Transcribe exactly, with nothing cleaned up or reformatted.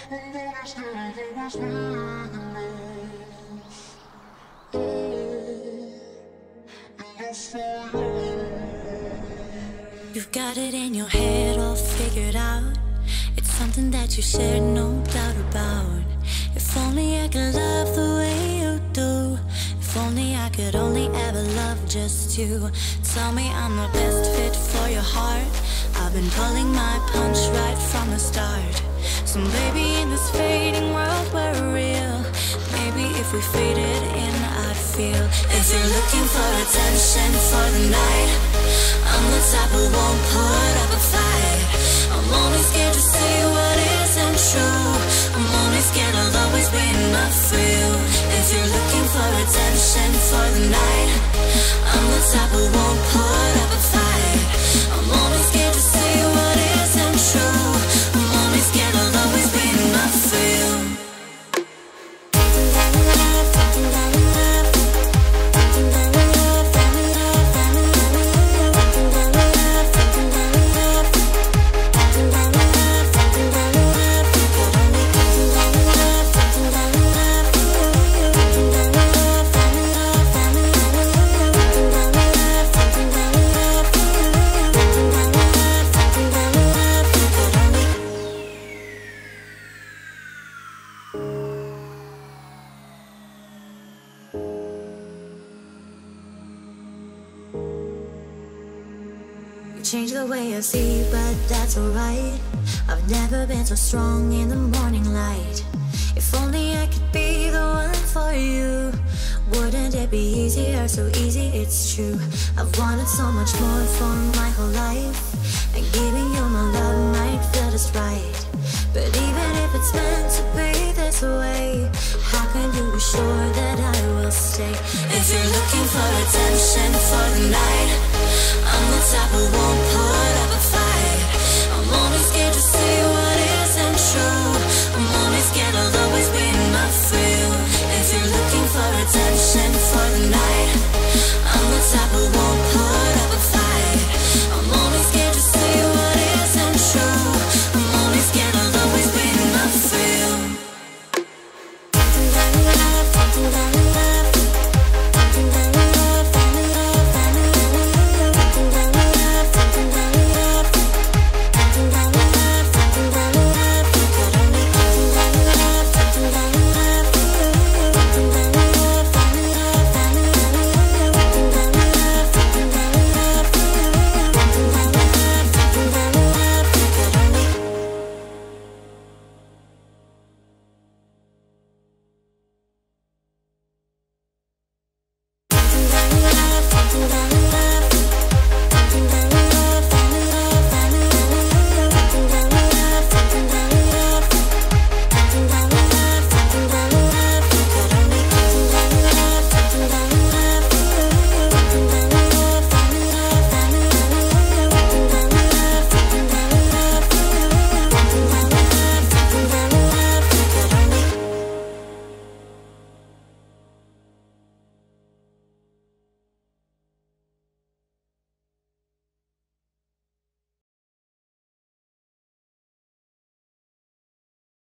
You've got it in your head all figured out. It's something that you share, no doubt about. If only I could love the way you do. If only I could only ever love just you. Tell me I'm the best fit for your heart. I've been pulling my punch right from the start. So baby, in this fading world we're real. Maybe if we faded in I'd feel. If you're looking for attention for the night, I'm the type who won't put up a fight. I'm only scared to say what isn't true. I'm only scared I'll always be enough for you. If you're looking for attention for the night, I'm the type who won't put up a fight. I'm only scared to say what isn't true. I'm only scared I'll always be enough for you. Change the way I see, but that's alright. I've never been so strong in the morning light. If only I could be the one for you. Wouldn't it be easier, so easy, it's true. I've wanted so much more for my whole life, and giving you my love might feel just right. But even if it's meant to be this way, how can you be sure that I will stay? If you're looking for attention for the night, I'm the type who won't